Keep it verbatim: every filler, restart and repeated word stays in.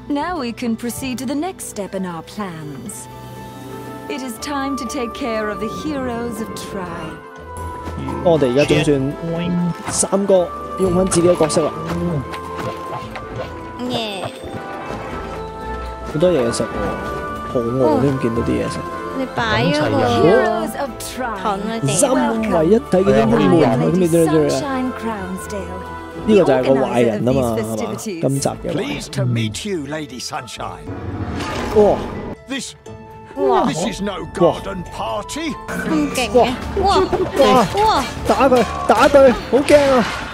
Now we can proceed to the next step in our plans. It is time to take care of the heroes of Trine. 我哋而家總算三個用翻自己嘅角色啦。 耶！ 好多嘢食喎，好餓添，見到啲嘢食。 你擺咗個盾喺地， 三位一體嘅英雄們，咁你知唔知啊？呢個就係個壞人啊嘛，係嘛？今集嘅壞人。哇！ 哇！ This is no garden party. 咁勁嘅，哇哇哇！ 打佢，打佢，好驚啊！